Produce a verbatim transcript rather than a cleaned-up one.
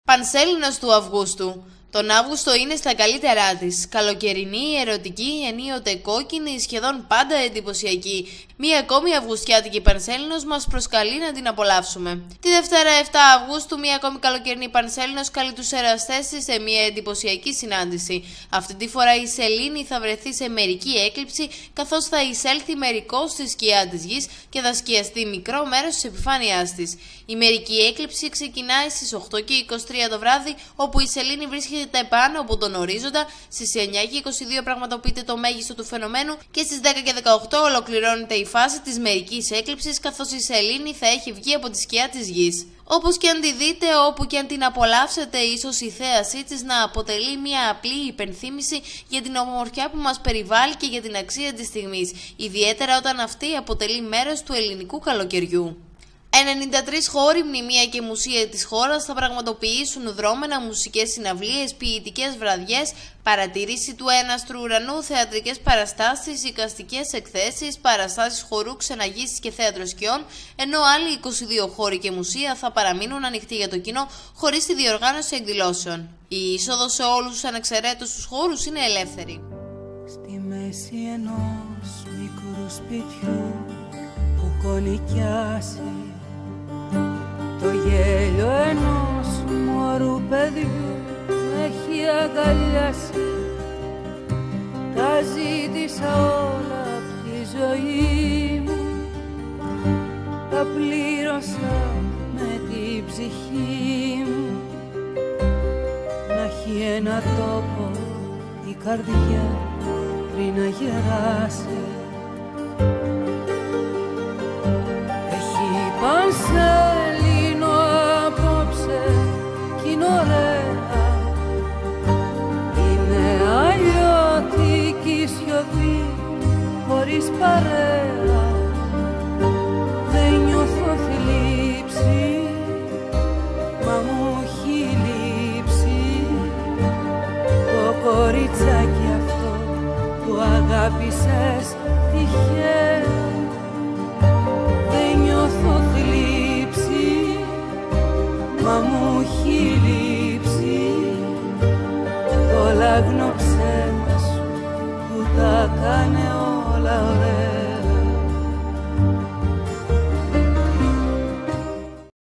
Πανσέλινος του Αυγούστου. Τον Αύγουστο είναι στα καλύτερά της. Καλοκαιρινή, ερωτική, ενίοτε κόκκινη, σχεδόν πάντα εντυπωσιακή. Μία ακόμη αυγουστιάτικη Πανσέλινος μας προσκαλεί να την απολαύσουμε. Τη Δευτέρα επτά Αυγούστου, μία ακόμη καλοκαιρινή Πανσέλινος καλεί τους εραστές της σε μία εντυπωσιακή συνάντηση. Αυτή τη φορά η σελήνη θα βρεθεί σε μερική έκλειψη, καθώς θα εισέλθει μερικώς στη σκιά της γης και θα σκιαστεί μικρό μέρος της επιφάνειάς της. Η μερική έκλειψη ξεκινάει στις οκτώ και είκοσι τρία το βράδυ, όπου η σελήνη βρίσκεται επάνω από τον ορίζοντα, στις εννιά και είκοσι δύο πραγματοποιείται το μέγιστο του φαινομένου και στις δέκα και δεκαοκτώ ολοκληρώνεται η φάση της μερικής έκλειψης, καθώς η σελήνη θα έχει βγει από τη σκιά της γης. Όπως και αν τη δείτε, όπου και αν την απολαύσετε, ίσως η θέασή της να αποτελεί μια απλή υπενθύμηση για την ομορφιά που μας περιβάλλει και για την αξία της στιγμής, ιδιαίτερα όταν αυτή αποτελεί μέρος του ελληνικού καλοκαιριού. ενενήντα τρεις χώροι, μνημεία και μουσεία της χώρας θα πραγματοποιήσουν δρόμενα, μουσικές συναυλίες, ποιητικές βραδιές, παρατήρηση του έναστρου ουρανού, θεατρικές παραστάσεις, εικαστικές εκθέσεις, παραστάσεις χορού, ξεναγήσεις και θέατρο σκιών, ενώ άλλοι είκοσι δύο χώροι και μουσεία θα παραμείνουν ανοιχτοί για το κοινό χωρίς τη διοργάνωση εκδηλώσεων. Η είσοδος σε όλους τους ανεξαιρέτως τους χώρους είναι ελεύθερη. Στη μέση ενός μικρού σπιτιού που κονικιάσει το γέλιο ενός μωρού παιδιού με έχει αγκαλιάσει. Τα ζήτησα όλα απ' τη ζωή μου, τα πλήρωσα με την ψυχή μου. Να έχει ένα τόπο η καρδιά πριν να γεράσει. Έχει πανσέλινο απόψε κι είναι ωραία. Είναι αλλιώτικη σιωπή χωρίς παρέα. Δεν νιώθω θλίψη, μα μου έχει λείψει το κοριτσάκι αυτό που αγάπησες τυχαία. Δεν νιώθω θλίψη, μα μου έχει λείψει